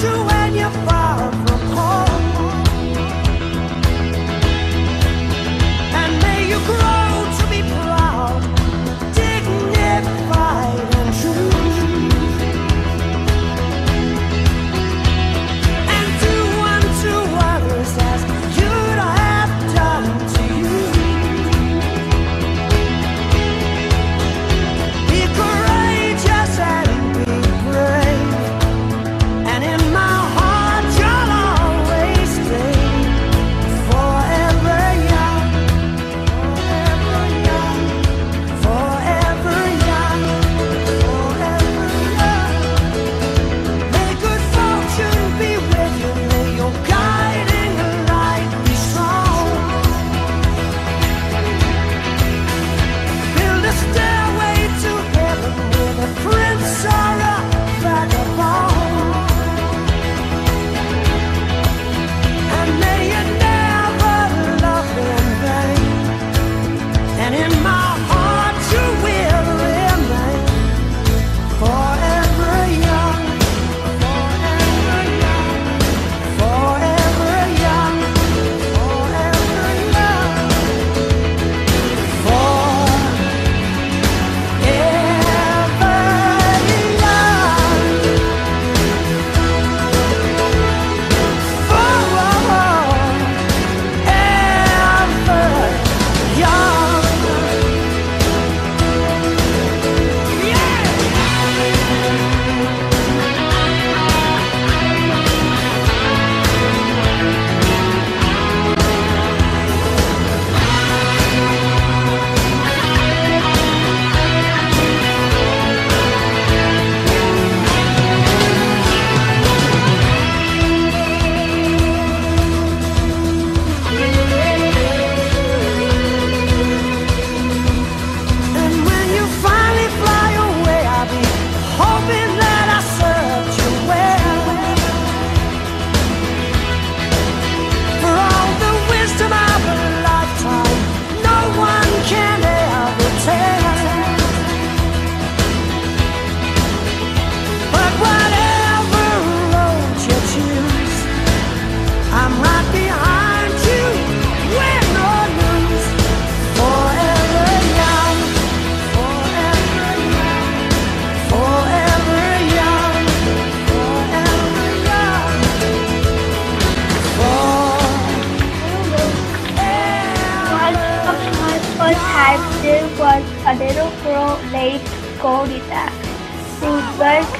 There was a little girl named Goldilocks who liked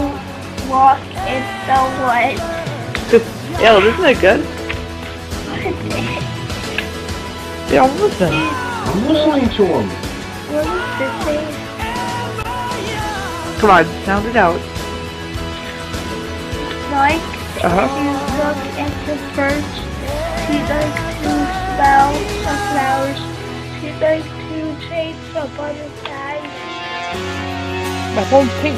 to walk in the woods. Yeah, isn't that good? Yeah, what was that? I'm listening to him. What is this thing? Come on, sound it out. Like to look at the birds. She likes to smell the flowers. She likes to chase the butterflies. My phone's pink.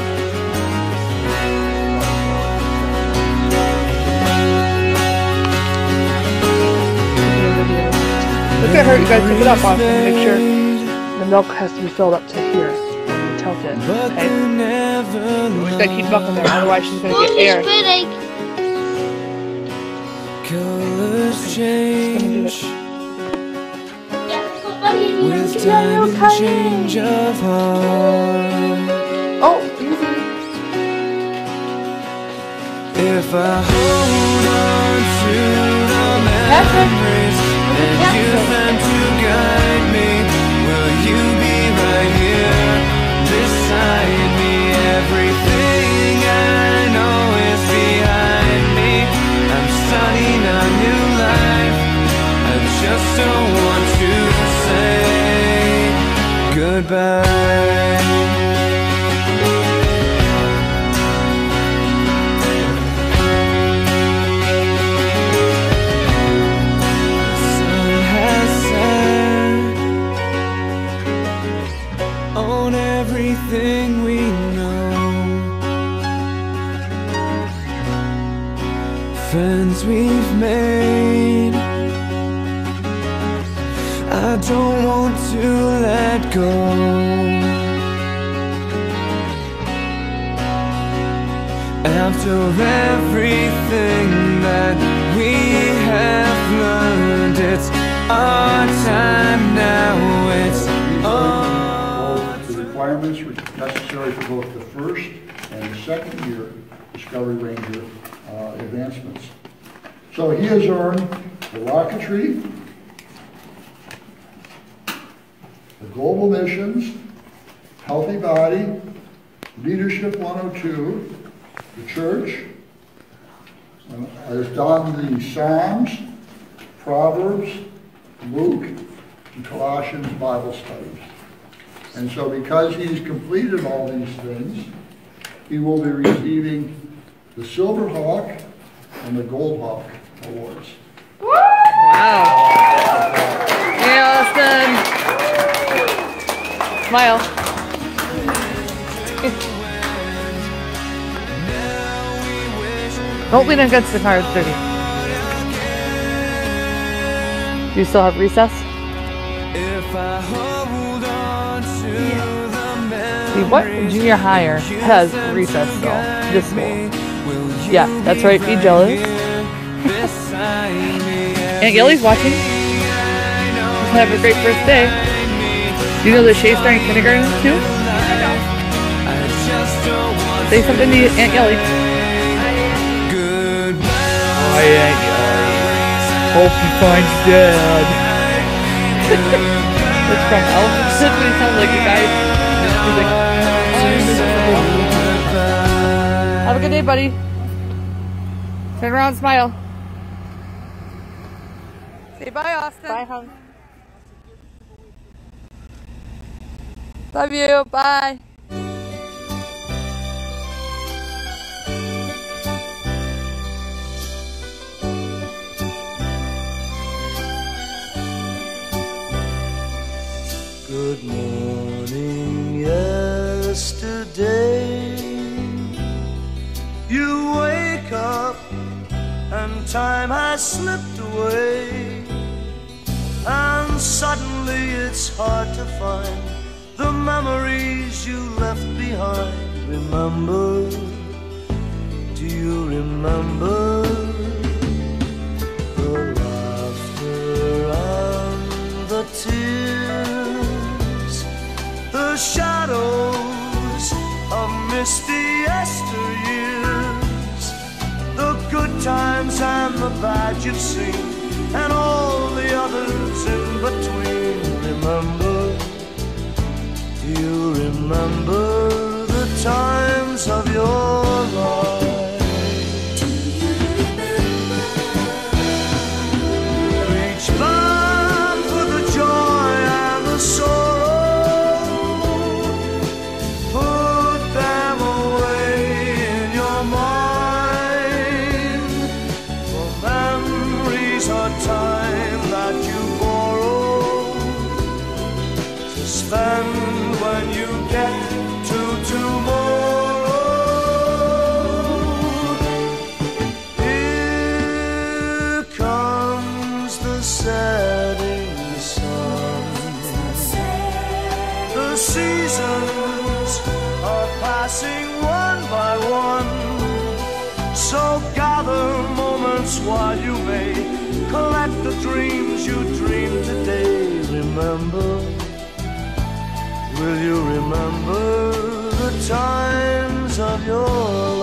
Look at her, you guys pick it up on make sure the milk has to be filled up to here. Tilt it, okay? We just gotta keep milking there, otherwise she's gonna get air. Colors change with time and change of heart. Oh! If I hold on to the memories and use them to guide me, will you be right here beside me? Everything I know is behind me. I'm starting a new life. I just don't want to say goodbye. Everything we know, friends we've made, I don't want to let go. After everything that we have learned, it's our time now, it's our the requirements necessary for both the first and the second year Discovery Ranger advancements. So he has earned the rocketry, the global missions, healthy body, leadership 102, the church, has done the Psalms, Proverbs, Luke, and Colossians Bible studies. And so because he's completed all these things, he will be receiving the Silver Hawk and the Gold Hawk awards. Wow. Hey, Austin. Smile. Don't lean against the car, it's dirty. Do you still have recess? See, what junior higher has recess still? This school. Yeah, that's right, be jealous. Aunt Yellie's watching. Just have a great first day. Do you know that Shay's starting kindergarten too? Say something to Aunt Yellie. Hi, Aunt Yellie. Hope he finds Dad. That's from Elf. That's what he sounds like, you guys. He's like, have a good day, buddy. Turn around and smile. Say bye, Austin. Bye, hon. Love you. Bye. Good morning, yesterday. You wake up and time has slipped away, and suddenly it's hard to find the memories you left behind. Remember, do you remember the laughter and the tears, the shadows of misty yesteryears, the good times and the bad you've seen, and all the others in between? Remember, do you remember the times of your life? Reach back for the joy and the sorrow, put them away in your mind, for memories are time that you borrow to spend when you get to tomorrow. Here comes the setting sun. The seasons are passing one by one, so gather moments while you may, collect the dreams you dreamed today. Remember, will you remember the times of your